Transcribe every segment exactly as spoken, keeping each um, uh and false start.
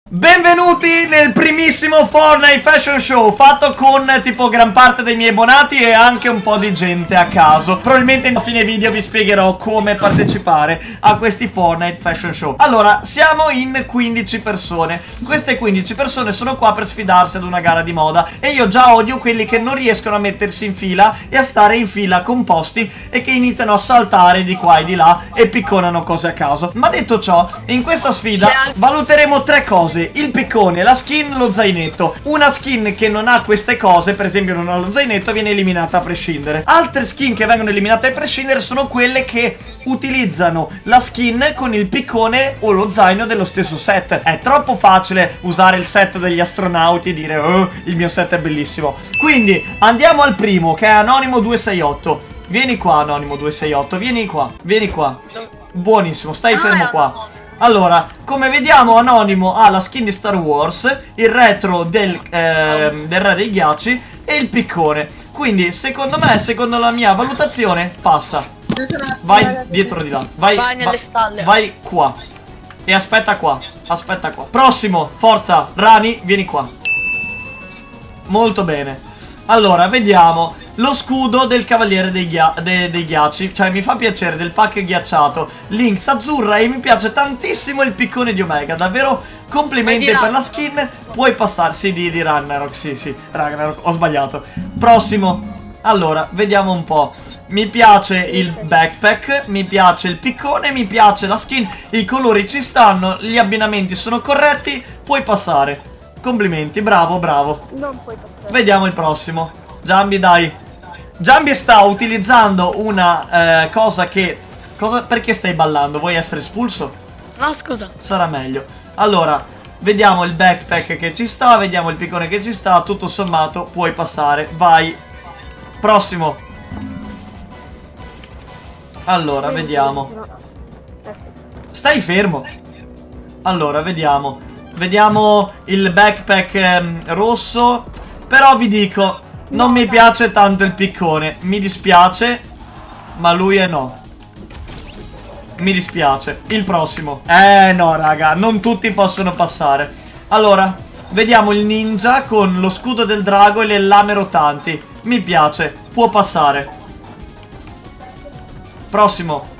Benvenuti nel primissimo Fortnite Fashion Show, fatto con tipo gran parte dei miei abbonati e anche un po' di gente a caso. Probabilmente a fine video vi spiegherò come partecipare a questi Fortnite Fashion Show. Allora, siamo in quindici persone. Queste quindici persone sono qua per sfidarsi ad una gara di moda e io già odio quelli che non riescono a mettersi in fila e a stare in fila composti e che iniziano a saltare di qua e di là e picconano cose a caso. Ma detto ciò, in questa sfida valuteremo tre cose: il piccone, la skin, lo zainetto. Una skin che non ha queste cose, per esempio non ha lo zainetto, viene eliminata a prescindere. Altre skin che vengono eliminate a prescindere sono quelle che utilizzano la skin con il piccone o lo zaino dello stesso set. È troppo facile usare il set degli astronauti e dire oh, il mio set è bellissimo. Quindi andiamo al primo, che è Anonimo due sei otto. Vieni qua, Anonimo due sei otto, vieni qua, vieni qua. Buonissimo, stai fermo qua. Allora, come vediamo, Anonimo ha la skin di Star Wars, il retro del, eh, del Re dei Ghiacci e il piccone. Quindi, secondo me, secondo la mia valutazione, passa. Vai dietro di là. Vai, vai nelle stalle. Vai qua. E aspetta qua. Aspetta qua. Prossimo, forza, Rani, vieni qua. Molto bene. Allora, vediamo lo scudo del Cavaliere dei, ghia de dei Ghiacci. Cioè, mi fa piacere, del pack ghiacciato. Lynx azzurra e mi piace tantissimo il piccone di Omega. Davvero, complimenti per la skin. Puoi passare. Sì, di, di Ragnarok, sì, sì, Ragnarok, ho sbagliato. Prossimo. Allora, vediamo un po'. Mi piace il backpack, mi piace il piccone, mi piace la skin. I colori ci stanno, gli abbinamenti sono corretti. Puoi passare. Complimenti, bravo, bravo. Non puoi passare. Vediamo il prossimo. Giambi, dai. Giambi sta utilizzando una eh, cosa che... Cosa? Perché stai ballando? Vuoi essere espulso? No, scusa. Sarà meglio. Allora, vediamo il backpack che ci sta, vediamo il piccone che ci sta. Tutto sommato puoi passare. Vai. Prossimo. Allora, vediamo. Stai fermo. Allora, vediamo. Vediamo il backpack ehm, rosso. Però vi dico, non mi piace tanto il piccone. Mi dispiace, ma lui è no. Mi dispiace. Il prossimo. Eh no raga, non tutti possono passare. Allora, vediamo il ninja con lo scudo del drago e le lame rotanti. Mi piace, può passare. Prossimo.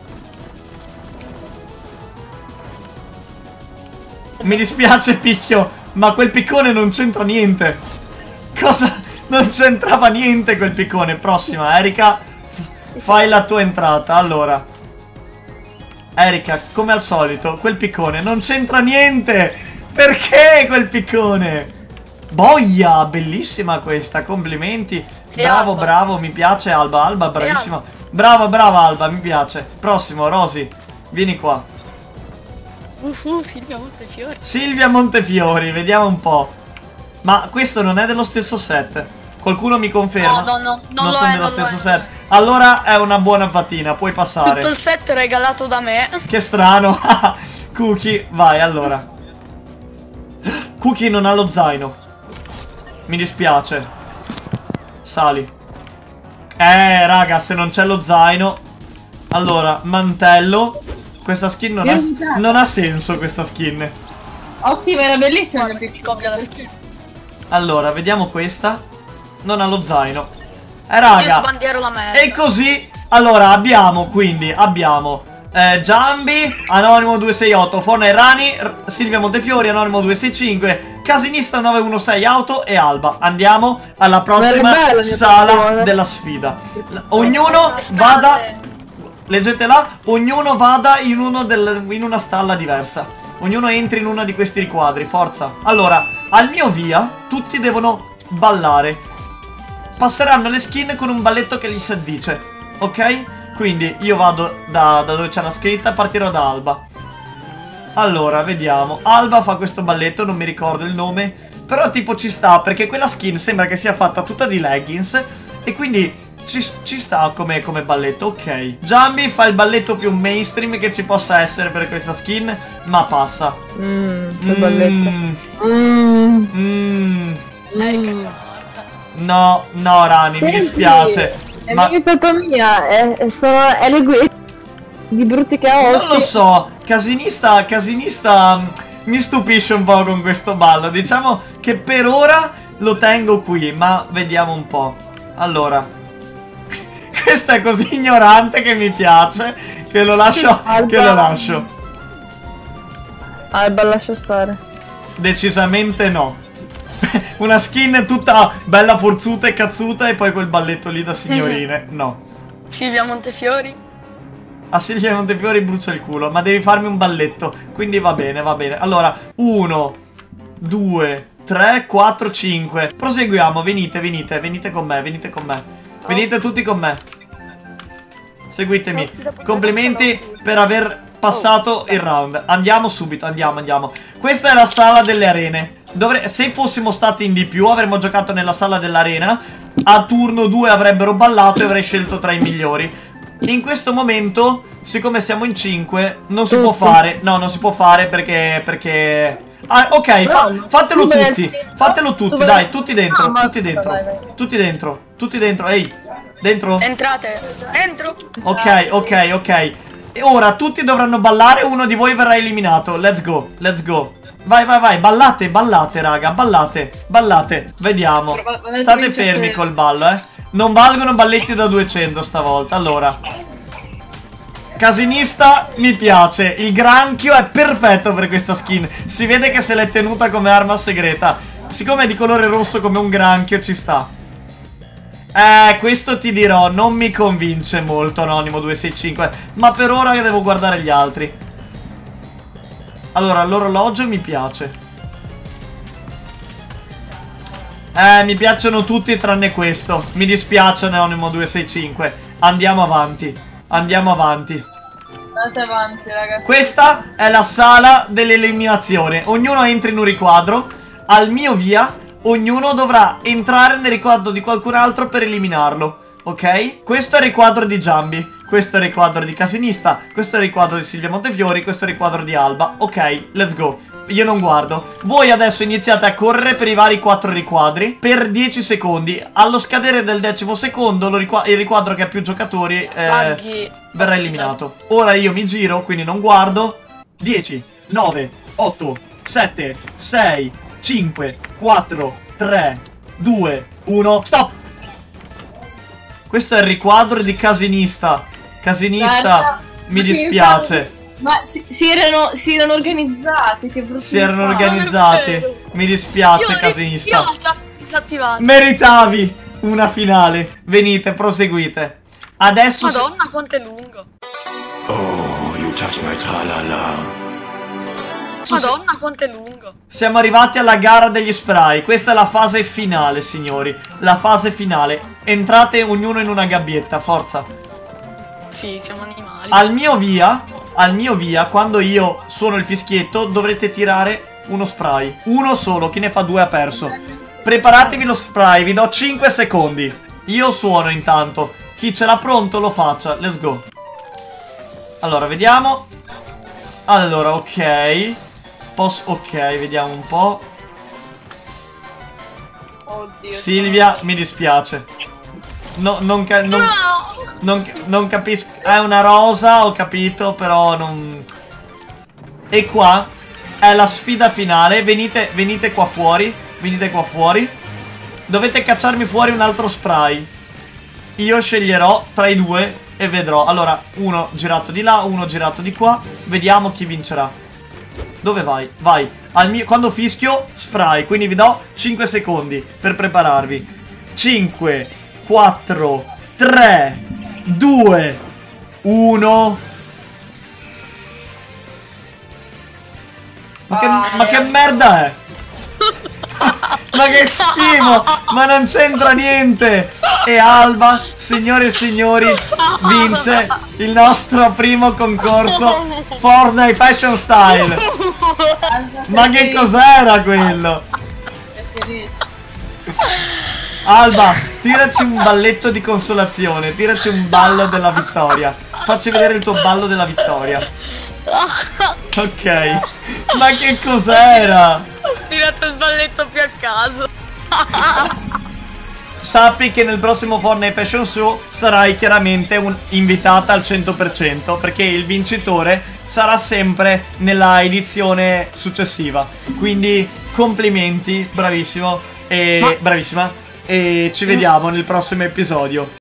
Mi dispiace Picchio, ma quel piccone non c'entra niente. Cosa? Non c'entrava niente quel piccone. Prossima, Erika, fai la tua entrata. Allora, Erika, come al solito, quel piccone non c'entra niente. Perché quel piccone? Boia, bellissima questa, complimenti. Bravo, bravo, mi piace Alba, Alba, bravissima. Brava, brava Alba, mi piace. Prossimo, Rosy, vieni qua. Uh, uh, Silvia Montefiori. Silvia Montefiori, vediamo un po'. Ma questo non è dello stesso set? Qualcuno mi conferma? No, no, no, non, non lo sono è, dello non stesso lo è. set. Allora è una buona fatina, puoi passare. Tutto il set regalato da me. Che strano. Cookie, vai allora. Cookie non ha lo zaino. Mi dispiace. Sali. Eh raga, se non c'è lo zaino. Allora, mantello. Questa skin non ha, non ha senso, questa skin. Ottima, era bellissima. Guarda che copia la skin. Allora, vediamo questa. Non ha lo zaino. Eh raga, io sbandiero la merda. e così. Allora, abbiamo quindi, abbiamo eh, Giambi, Anonimo due sei otto, Fortnite Rani, Silvia Montefiori, Anonimo due sei cinque, Casinista nove uno sei Auto e Alba. Andiamo alla prossima bella, sala della sfida. Ognuno vada... Leggete là, ognuno vada in, uno del, in una stalla diversa. Ognuno entri in uno di questi riquadri, forza. Allora, al mio via, tutti devono ballare. Passeranno le skin con un balletto che gli si addice, ok? Quindi io vado da, da dove c'è la scritta, partirò da Alba. Allora, vediamo. Alba fa questo balletto, non mi ricordo il nome. Però tipo ci sta, perché quella skin sembra che sia fatta tutta di leggings. E quindi... Ci, ci sta come, come balletto, ok. Giambi fa il balletto più mainstream che ci possa essere per questa skin, ma passa. Mmm, che balletto. Mmm. Mmm. Erika Mm. è morta. No, no Rani, mi dispiace. È ma mica colpa mia, è, è solo è le guide di brutti che ho. non lo so, Casinista, Casinista mi stupisce un po' con questo ballo. Diciamo che per ora lo tengo qui, ma vediamo un po'. Allora, questo è così ignorante che mi piace, che lo lascio, che lo lascio. Alba, lascia stare. Decisamente no. Una skin tutta bella forzuta e cazzuta e poi quel balletto lì da signorine. No. Silvia Montefiori. A Silvia Montefiori brucia il culo, ma devi farmi un balletto. Quindi va bene, va bene. Allora, uno, due, tre, quattro, cinque. Proseguiamo, venite, venite, venite con me, venite con me. Venite tutti con me. Seguitemi. Complimenti per aver passato il round. Andiamo subito, andiamo, andiamo. Questa è la sala delle arene. Dovre Se fossimo stati in di più avremmo giocato nella sala dell'arena. A turno due avrebbero ballato e avrei scelto tra i migliori. In questo momento, siccome siamo in cinque, non si può fare. No, non si può fare perché... perché... Ah, ok, fa fatelo tutti. Fatelo tutti, dai, tutti dentro, tutti dentro. Tutti dentro, tutti dentro, ehi. Dentro? Entrate. Entro. Ok, ok, ok. E ora tutti dovranno ballare, uno di voi verrà eliminato. Let's go, let's go. Vai, vai, vai, ballate, ballate, raga, ballate, ballate. Vediamo. State fermi col ballo, eh. Non valgono balletti da duecento stavolta. Allora, Casinista mi piace. Il granchio è perfetto per questa skin. Si vede che se l'è tenuta come arma segreta. Siccome è di colore rosso come un granchio ci sta. Eh, questo ti dirò, non mi convince molto Anonimo due sei cinque. Ma per ora devo guardare gli altri. Allora, l'orologio mi piace. Eh, mi piacciono tutti tranne questo. Mi dispiace Anonimo due sei cinque. Andiamo avanti. Andiamo avanti. Andate avanti, ragazzi. Questa è la sala dell'eliminazione. Ognuno entra in un riquadro. Al mio via, ognuno dovrà entrare nel riquadro di qualcun altro per eliminarlo. Ok? Questo è il riquadro di Giambi. Questo è il riquadro di Casinista. Questo è il riquadro di Silvia Montefiori. Questo è il riquadro di Alba. Ok, let's go. Io non guardo. Voi adesso iniziate a correre per i vari quattro riquadri per dieci secondi. Allo scadere del decimo secondo riqu il riquadro che ha più giocatori eh, verrà eliminato. Ora io mi giro, quindi non guardo. Dieci, nove, otto, sette, sei, cinque, quattro, tre, due, uno. Stop! Questo è il riquadro di Casinista. Casinista, Guarda, mi dispiace. Ma si, si, erano, si erano organizzati, che brutto. Si erano organizzati. Mi dispiace, io, Casinista. Io l'ho già disattivato. Meritavi una finale. Venite, proseguite. Adesso... Madonna, quanto è lungo. Oh, you touch my tralala. Madonna, quanto è lungo. Siamo arrivati alla gara degli spray. Questa è la fase finale, signori. La fase finale. Entrate ognuno in una gabbietta, forza. Sì, siamo animali. Al mio via, al mio via, quando io suono il fischietto, dovrete tirare uno spray. Uno solo, chi ne fa due ha perso. Preparatevi lo spray, vi do cinque secondi. Io suono intanto. Chi ce l'ha pronto lo faccia, let's go. Allora, vediamo. Allora, ok. Posso... ok, vediamo un po'. Oddio. Silvia, mi dispiace. No, non, ca non, non, non capisco. È una rosa, ho capito, però non... E qua è la sfida finale. Venite, venite qua fuori. Venite qua fuori. Dovete cacciarmi fuori un altro spray. Io sceglierò tra i due e vedrò. Allora, uno girato di là, uno girato di qua. Vediamo chi vincerà. Dove vai? Vai. Al mio... Quando fischio, spray. Quindi vi do cinque secondi per prepararvi. cinque, quattro, tre, due, uno. Ma che, ma che merda è? Ma che schifo! Ma non c'entra niente! E Alba, signore e signori, vince il nostro primo concorso Fortnite Fashion Style. Ma che cos'era quello? Alba, tiraci un balletto di consolazione. Tiraci un ballo della vittoria. Facci vedere il tuo ballo della vittoria. Ok. Ma che cos'era? Ho tirato il balletto più a caso. Sappi che nel prossimo Fortnite Fashion Show sarai chiaramente un invitata al cento per cento, perché il vincitore sarà sempre nella edizione successiva. Quindi complimenti, bravissimo e Ma- bravissima. E ci vediamo nel prossimo episodio.